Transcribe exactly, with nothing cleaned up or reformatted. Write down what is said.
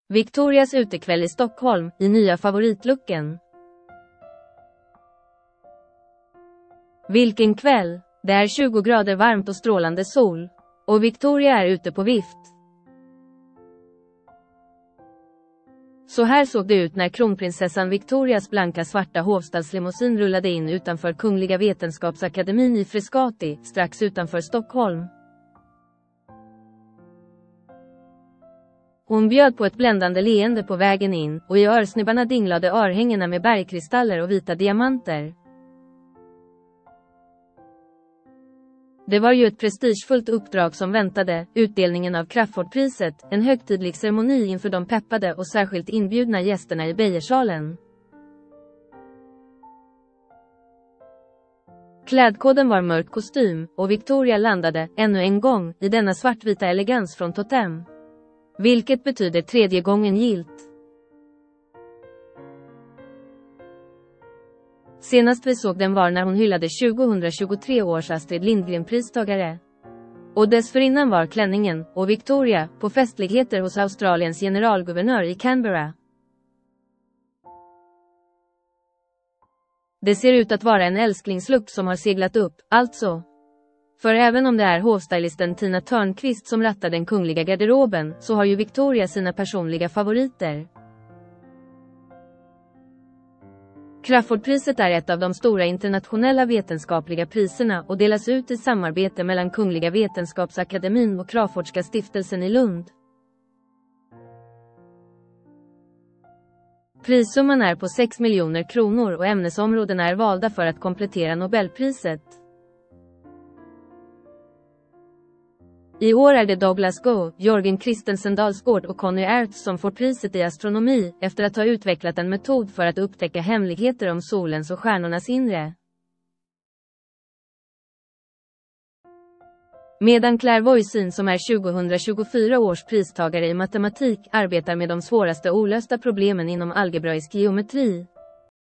Victorias utekväll i Stockholm, i nya favoritlooken. Vilken kväll! Det är tjugo grader varmt och strålande sol. Och Victoria är ute på vift. Så här såg det ut när kronprinsessan Victorias blanka svarta hovstadslimousin rullade in utanför Kungliga Vetenskapsakademin i Frescati, strax utanför Stockholm. Hon bjöd på ett bländande leende på vägen in, och i örsnibbarna dinglade örhängena med bergkristaller och vita diamanter. Det var ju ett prestigefullt uppdrag som väntade, utdelningen av Crafoordpriset, en högtidlig ceremoni inför de peppade och särskilt inbjudna gästerna i Beijersalen. Klädkoden var mörk kostym, och Victoria landade, ännu en gång, i denna svartvita elegans från Totem. Vilket betyder tredje gången gilt. Senast vi såg den var när hon hyllade tjugohundratjugotre års Astrid Lindgren-pristagare. Och dessförinnan var klänningen, och Victoria, på festligheter hos Australiens generalguvernör i Canberra. Det ser ut att vara en älsklingslook som har seglat upp, alltså. För även om det är hovstylisten Tina Törnqvist som rattar den kungliga garderoben, så har ju Victoria sina personliga favoriter. Crafoordpriset är ett av de stora internationella vetenskapliga priserna och delas ut i samarbete mellan Kungliga Vetenskapsakademin och Crafoordska stiftelsen i Lund. Prissumman är på sex miljoner kronor och ämnesområdena är valda för att komplettera Nobelpriset. I år är det Douglas Goh, Jörgen Christensen Dalsgaard och Conny Aerts som får priset i astronomi, efter att ha utvecklat en metod för att upptäcka hemligheter om solens och stjärnornas inre. Medan Claire Voisin, som är tjugohundratjugofyra års pristagare i matematik, arbetar med de svåraste olösta problemen inom algebraisk geometri.